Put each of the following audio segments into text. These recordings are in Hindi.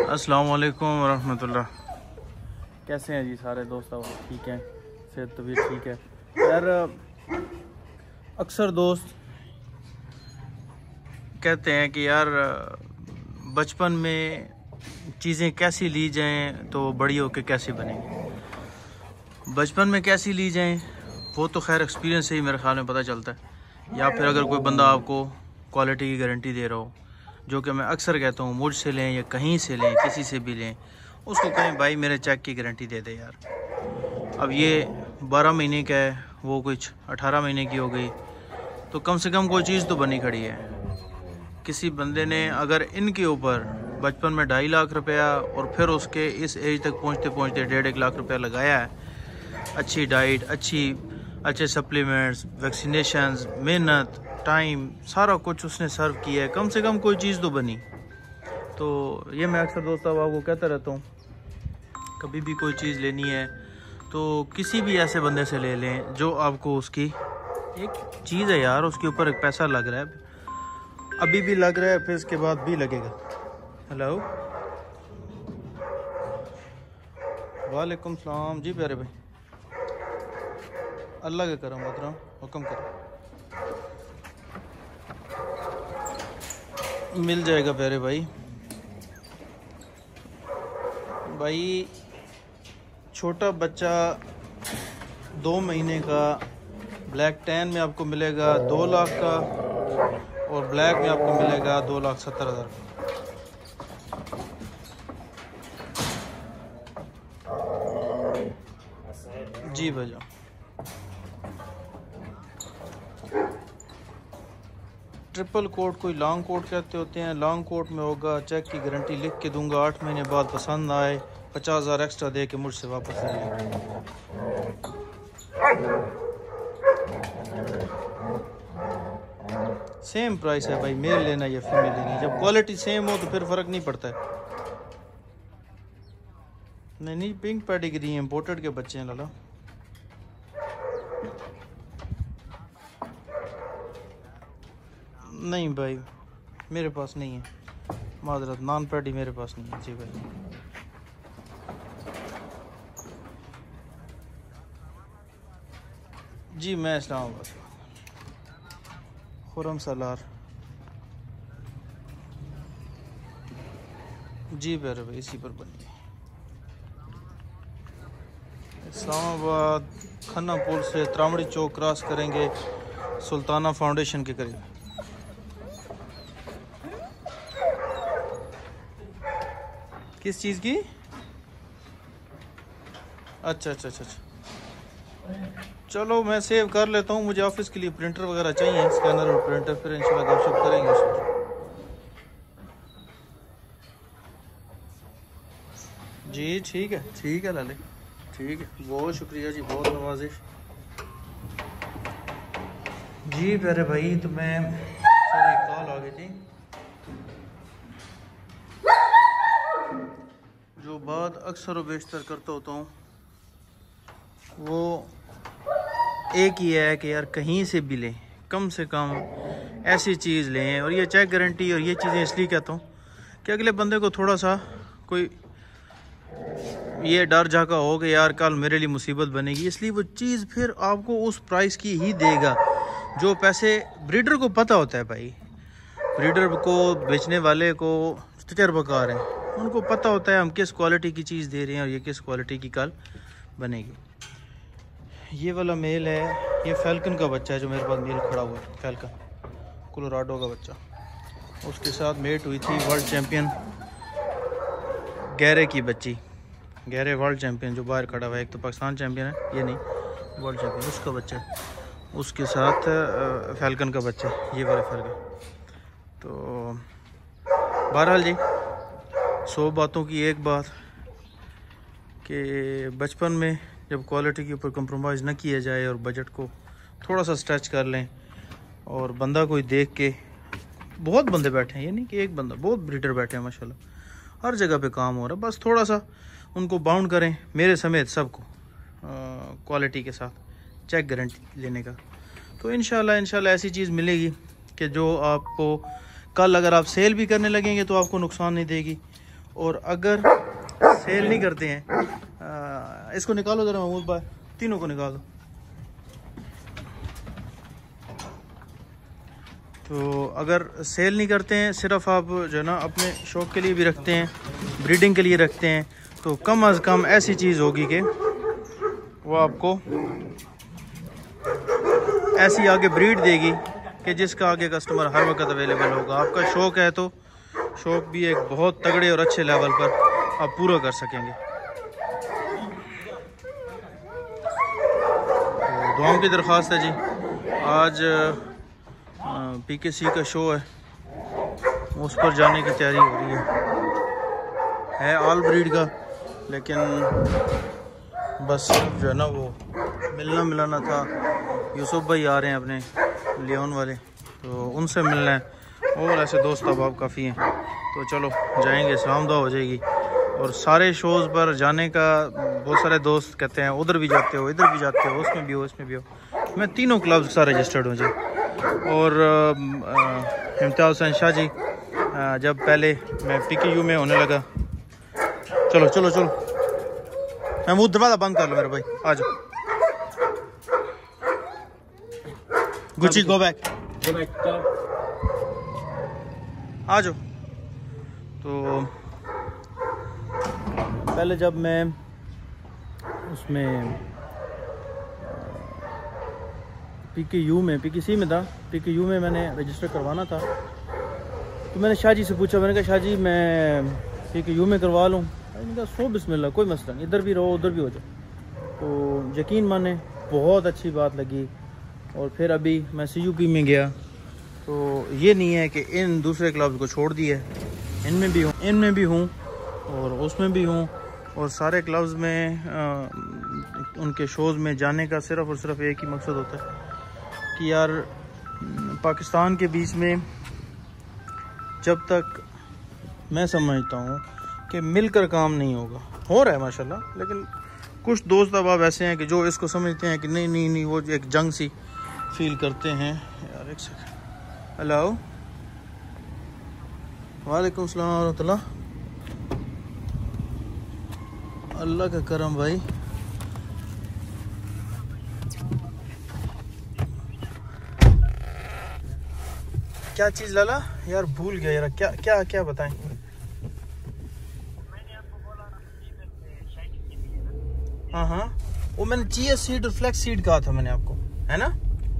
अस्सलाम वालेकुम रहमतुल्लाह। कैसे हैं जी सारे दोस्त? आप ठीक हैं? सेहत तबीयत ठीक है? यार अक्सर दोस्त कहते हैं कि यार बचपन में चीज़ें कैसी ली जाएं तो बड़ी होकर कैसी बनेंगी। बचपन में कैसी ली जाएं वो तो खैर एक्सपीरियंस से ही मेरे ख्याल में पता चलता है, या फिर अगर कोई बंदा आपको क्वालिटी की गारंटी दे रहा हो, जो कि मैं अक्सर कहता हूँ मुझसे लें या कहीं से लें, किसी से भी लें, उसको कहें भाई मेरे चेक की गारंटी दे दे यार। अब ये 12 महीने का है, वो कुछ 18 महीने की हो गई, तो कम से कम कोई चीज़ तो बनी खड़ी है। किसी बंदे ने अगर इनके ऊपर बचपन में 2.5 लाख रुपया और फिर उसके इस एज तक पहुँचते पहुँचते 1.5 लाख रुपया लगाया है, अच्छी डाइट, अच्छे सप्लीमेंट्स, वैक्सीनेशंस, मेहनत, टाइम, सारा कुछ उसने सर्व किया है, कम से कम कोई चीज़ तो बनी। तो ये मैं अक्सर दोस्तों आपको कहता रहता हूँ, कभी भी कोई चीज़ लेनी है तो किसी भी ऐसे बंदे से ले लें जो आपको उसकी एक चीज़ है यार, उसके ऊपर एक पैसा लग रहा है, अभी भी लग रहा है, फिर इसके बाद भी लगेगा। हेलो, वालेकुम सलाम जी प्यारे भाई, अल्लाह के करम मोहतरम, हुक्म करो। मिल जाएगा प्यारे भाई। भाई छोटा बच्चा 2 महीने का ब्लैक टैन में आपको मिलेगा 2 लाख का, और ब्लैक में आपको मिलेगा 2,70,000 का। जी भैया, ट्रिपल कोट कोई लॉन्ग कोट कहते होते हैं, लॉन्ग कोट में होगा चेक की गारंटी लिख के दूंगा, 8 महीने बाद पसंद आए 50,000 एक्स्ट्रा दे के मुझसे वापस ले लें। सेम प्राइस है भाई, मेल लेना या फीमेल लेनी, जब क्वालिटी सेम हो तो फिर फ़र्क नहीं पड़ता है। नहीं, पिंक पेडिग्री इंपोर्टेड के बच्चे हैं लाला। नहीं भाई मेरे पास नहीं है, माजरत, नॉन पैडी मेरे पास नहीं है जी भाई। जी मैं इस्लामाबाद, खुरम सलार। जी प्यारे भाई इसी पर बनिए। इस्लामाबाद खन्ना पुल से त्रामड़ी चौक क्रॉस करेंगे, सुल्ताना फाउंडेशन के करीब। किस चीज़ की? अच्छा, चलो मैं सेव कर लेता हूँ, मुझे ऑफिस के लिए प्रिंटर वगैरह चाहिए, स्कैनर और प्रिंटर, फिर इंशाल्लाह गपशप करेंगे उस पर। जी ठीक है लाले, ठीक है, बहुत शुक्रिया जी, बहुत नवाजिश जी प्यारे भाई। तो मैं सॉरी कॉल आ गई थी। जो बात अक्सर व बेशतर करता होता हूँ वो एक ही है कि यार कहीं से भी लें, कम से कम ऐसी चीज़ लें, और ये चेक गारंटी और ये चीज़ें इसलिए कहता हूँ कि अगले बंदे को थोड़ा सा कोई ये डर जाका हो कि यार कल मेरे लिए मुसीबत बनेगी, इसलिए वो चीज़ फिर आपको उस प्राइस की ही देगा जो पैसे ब्रीडर को पता होता है। भाई ब्रीडर को, बेचने वाले को, तजर्बाकार हैं, उनको पता होता है हम किस क्वालिटी की चीज़ दे रहे हैं और ये किस क्वालिटी की कल बनेगी। ये वाला मेल है, ये फैल्कन का बच्चा है जो मेरे पास मेल खड़ा हुआ है, फैल्कन कोलोराडो का बच्चा, उसके साथ मेट हुई थी वर्ल्ड चैम्पियन गहरे की बच्ची, गहरे वर्ल्ड चैम्पियन जो बाहर खड़ा हुआ है, एक तो पाकिस्तान चैम्पियन है, ये नहीं वर्ल्ड चैम्पियन, उसका बच्चा है, उसके साथ फैल्कन का बच्चा, ये वाला फैल्कन। तो बहरहाल जी 100 बातों की एक बात कि बचपन में जब क्वालिटी के ऊपर कंप्रोमाइज़ ना किया जाए और बजट को थोड़ा सा स्ट्रेच कर लें, और बंदा कोई देख के, बहुत बंदे बैठे हैं, ये नहीं कि एक बंदा, बहुत ब्रीडर बैठे हैं माशाल्लाह, हर जगह पे काम हो रहा है, बस थोड़ा सा उनको बाउंड करें, मेरे समेत सबको क्वालिटी के साथ चेक गारंटी लेने का, तो इंशाल्लाह ऐसी चीज़ मिलेगी कि जो आपको कल अगर आप सेल भी करने लगेंगे तो आपको नुकसान नहीं देगी, और अगर सेल नहीं करते हैं, इसको निकालो ज़रा महमूद भाई, तीनों को निकाल दो। तो अगर सेल नहीं करते हैं, सिर्फ आप जो है ना अपने शौक़ के लिए भी रखते हैं, ब्रीडिंग के लिए रखते हैं, तो कम अज़ कम ऐसी चीज़ होगी कि वो आपको ऐसी आगे ब्रीड देगी कि जिसका आगे कस्टमर हर वक्त अवेलेबल होगा। आपका शौक़ है तो शौक़ भी एक बहुत तगड़े और अच्छे लेवल पर आप पूरा कर सकेंगे। तो दुआओं की दरख्वास्त है जी। आज PKC का शो है, उस पर जाने की तैयारी हो रही है ऑल ब्रीड का, लेकिन बस जो है ना वो मिलना मिलाना था। यूसुफ भाई आ रहे हैं अपने लियोन वाले, तो उनसे मिलना है, और ऐसे दोस्त अहबाब काफ़ी हैं। तो चलो जाएंगे, सलाम दुआ हो जाएगी। और सारे शोज़ पर जाने का बहुत सारे दोस्त कहते हैं उधर भी जाते हो, इधर भी जाते हो, उसमें भी हो, इसमें भी हो। मैं तीनों क्लब्स के साथ रजिस्टर्ड हूँ जी। और इम्तियाज़ हुसैन शाह जी, जब पहले मैं PKU में होने लगा, चलो चलो चलो महमूद दरवाज़ा बंद कर लो मेरे भाई, आ जाओ। गुची गो बैक आ जाओ। तो पहले जब मैं उसमें PKC में था, PKU में मैंने रजिस्टर करवाना था, तो मैंने शाह जी से पूछा, मैंने कहा शाह जी मैं PKU में करवा लूँ? मैंने कहा सो बिस्मिल्लाह, कोई मसला नहीं, इधर भी रहो उधर भी हो जाए। तो यकीन माने बहुत अच्छी बात लगी। और फिर अभी मैं CUP में गया, तो ये नहीं है कि इन दूसरे क्लब्स को छोड़ दिया है, इनमें भी हूँ और उसमें भी हूँ। और सारे क्लब्स में उनके शोज़ में जाने का सिर्फ़ और सिर्फ एक ही मकसद होता है कि यार पाकिस्तान के बीच में जब तक मैं समझता हूँ कि मिलकर काम नहीं होगा, हो रहा है माशाल्लाह, लेकिन कुछ दोस्त अब ऐसे हैं कि जो इसको समझते हैं कि नहीं नहीं नहीं, वो एक जंग सी फील करते हैं। यार एक सेकंड, हेलो, वालेकुम सलाम व रहमतुल्लाह। अल्लाह का करम भाई। क्या चीज़ लाला यार, भूल गया यार, क्या क्या क्या बताएं। हाँ हाँ, वो मैंने चिया सीड और फ्लैक्स सीड कहा था मैंने आपको, है ना?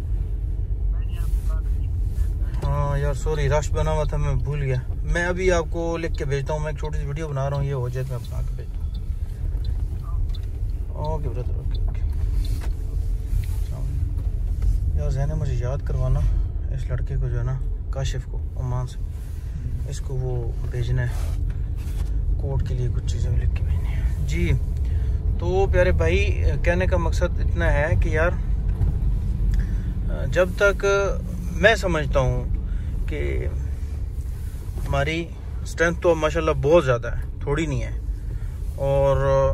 हाँ यार सॉरी, रश बना हुआ था, मैं भूल गया। मैं अभी आपको लिख के भेजता हूँ, मैं एक छोटी सी वीडियो बना रहा हूँ, ये हो जाए तो मैं बना के भेजता हूँ। Okay brother, okay okay. यार जैन मुझे याद करवाना, इस लड़के को जो है ना, काशिफ को, ओमान से, इसको वो भेजना है कोर्ट के लिए, कुछ चीज़ें लिख के भेजनी है जी। तो प्यारे भाई, कहने का मकसद इतना है कि यार जब तक मैं समझता हूँ कि हमारी स्ट्रेंथ तो माशाल्लाह बहुत ज़्यादा है, थोड़ी नहीं है, और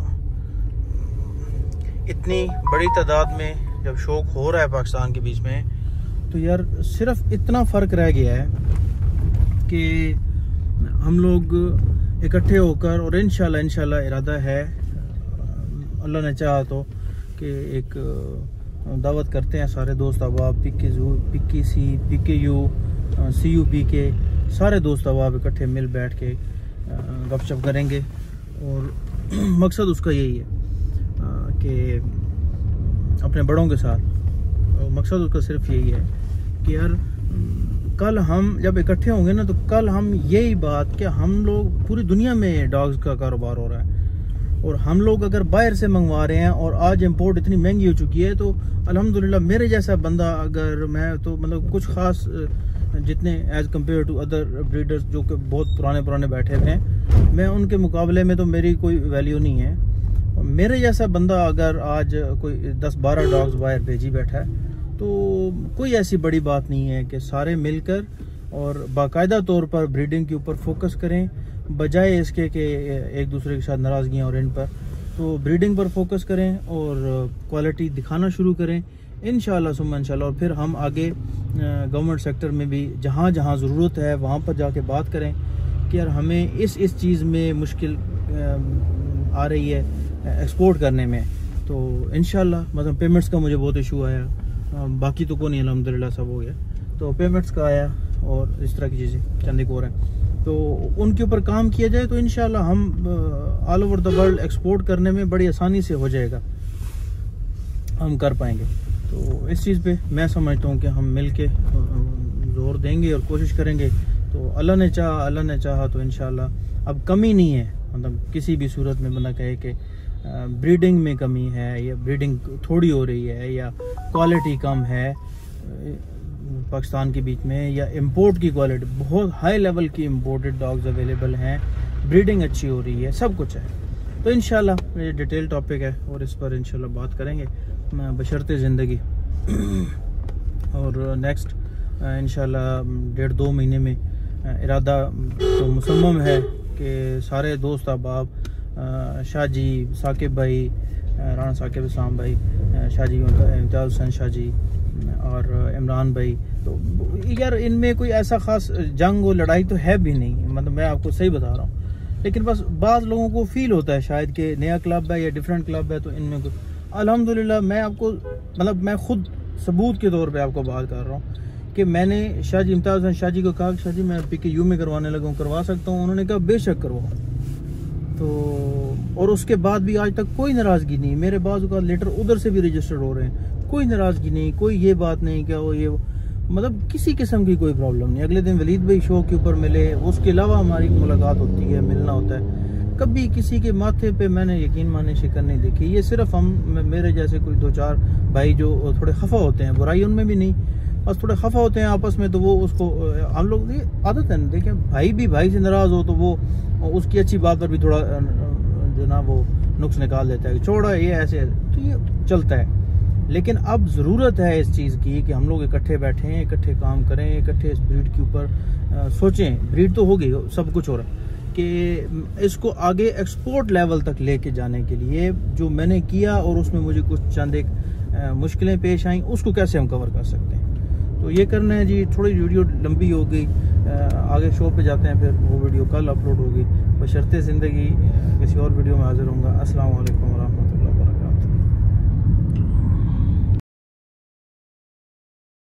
इतनी बड़ी तादाद में जब शौक़ हो रहा है पाकिस्तान के बीच में, तो यार सिर्फ इतना फ़र्क रह गया है कि हम लोग इकट्ठे होकर, और इंशाल्लाह इरादा है, अल्लाह ने चाहा तो, कि एक दावत करते हैं सारे दोस्त अहबाब, PKC, PKU, CUP के सारे दोस्त अहबाब इकट्ठे मिल बैठ के गपशप करेंगे। और मकसद उसका यही है कि अपने बड़ों के साथ, मकसद उसका सिर्फ यही है कि यार कल हम जब इकट्ठे होंगे ना, तो कल हम यही बात कि हम लोग पूरी दुनिया में डॉग्स का कारोबार हो रहा है, और हम लोग अगर बाहर से मंगवा रहे हैं, और आज इंपोर्ट इतनी महंगी हो चुकी है, तो अल्हम्दुलिल्लाह मेरे जैसा बंदा, अगर मैं तो मतलब कुछ ख़ास जितने as compare to other breeders जो कि बहुत पुराने बैठे हुए हैं, मैं उनके मुकाबले में तो मेरी कोई वैल्यू नहीं है। मेरे जैसा बंदा अगर आज कोई 10-12 डॉग्स बाहर भेजी बैठा है, तो कोई ऐसी बड़ी बात नहीं है कि सारे मिलकर और बाकायदा तौर पर ब्रीडिंग के ऊपर फोकस करें, बजाय इसके कि एक दूसरे के साथ नाराज़गियाँ और इन पर। तो ब्रीडिंग पर फोकस करें और क्वालिटी दिखाना शुरू करें, इंशाल्लाह सुम्मा इंशाल्लाह। और फिर हम आगे गवर्नमेंट सेक्टर में भी जहाँ जहाँ ज़रूरत है वहाँ पर जाके बात करें कि यार हमें इस चीज़ में मुश्किल आ रही है एक्सपोर्ट करने में, तो इंशाल्लाह मतलब पेमेंट्स का मुझे बहुत इशू आया, बाकी तो को नहीं, अल्हम्दुलिल्लाह सब हो गया, तो पेमेंट्स का आया और इस तरह की चीज़ें चंद एक और हैं, तो उनके ऊपर काम किया जाए तो इंशाल्लाह हम all over the world export करने में बड़ी आसानी से हो जाएगा, हम कर पाएंगे। तो इस चीज़ पे मैं समझता हूँ कि हम मिल के जोर देंगे और कोशिश करेंगे, तो अल्लाह ने चाहा तो इंशाल्लाह अब कमी नहीं है, मतलब किसी भी सूरत में बंदा कहे कि ब्रीडिंग में कमी है या ब्रीडिंग थोड़ी हो रही है या क्वालिटी कम है पाकिस्तान के बीच में, या इंपोर्ट की क्वालिटी बहुत हाई लेवल की इंपोर्टेड डॉग्स अवेलेबल हैं, ब्रीडिंग अच्छी हो रही है, सब कुछ है। तो इंशाल्लाह ये डिटेल टॉपिक है और इस पर इंशाल्लाह बात करेंगे बशर्ते ज़िंदगी। और नेक्स्ट इंशाल्लाह 1.5-2 महीने में इरादा तो मुसम्मम है कि सारे दोस्त अहबाब, शाहजी, साकिब भाई, राना साकिब इस्लाम भाई, शाहजी इम्तियाज़ हुसैन शाहजी और इमरान भाई, तो यार इनमें कोई ऐसा ख़ास जंग और लड़ाई तो है भी नहीं, मतलब मैं आपको सही बता रहा हूँ, लेकिन बस बाज़ लोगों को फील होता है शायद कि नया क्लब है या डिफरेंट क्लब है, तो इनमें कुछ अल्हम्दुलिल्लाह मैं आपको मतलब मैं खुद सबूत के तौर पे आपको बात कर रहा हूँ कि मैंने शाहजी इम्तियाज़ हुसैन शाहजी को कहा कि शाहजी मैं PKU में करवाने लगा हूँ, करवा सकता हूँ? उन्होंने कहा बेशक करवाओ। तो और उसके बाद भी आज तक कोई नाराज़गी नहीं, मेरे बाज़ का लेटर उधर से भी रजिस्टर्ड हो रहे हैं, कोई नाराज़गी नहीं, कोई ये बात नहीं क्या वो ये मतलब किसी किस्म की कोई प्रॉब्लम नहीं। अगले दिन वलीद भाई शो के ऊपर मिले, उसके अलावा हमारी मुलाकात होती है, मिलना होता है, कभी किसी के माथे पे मैंने यकीन माने शिकन नहीं देखी। ये सिर्फ हम मेरे जैसे कोई 2-4 भाई जो थोड़े खफा होते हैं, बुराई उनमें भी नहीं, बस थोड़े खफा होते हैं आपस में, तो वो उसको हम लोग ये आदत है, देखें भाई भी भाई से नाराज़ हो तो वो उसकी अच्छी बात पर भी थोड़ा जो ना वो नुक्स निकाल देता है कि छोड़ा ये ऐसे, तो ये चलता है। लेकिन अब ज़रूरत है इस चीज़ की कि हम लोग इकट्ठे बैठें, इकट्ठे काम करें, इकट्ठे इस ब्रीड के ऊपर सोचें। ब्रीड तो हो गई, सब कुछ हो रहा है कि इसको आगे एक्सपोर्ट लेवल तक लेके जाने के लिए जो मैंने किया और उसमें मुझे कुछ चंद एक मुश्किलें पेश आईं, उसको कैसे हम कवर कर सकते हैं। तो ये करना है जी। थोड़ी वीडियो लंबी हो गई, आगे शो पे जाते हैं, फिर वो वीडियो कल अपलोड होगी। बशर्ते ज़िंदगी किसी और वीडियो में हाजिर होऊंगा। अस्सलाम वालेकुम।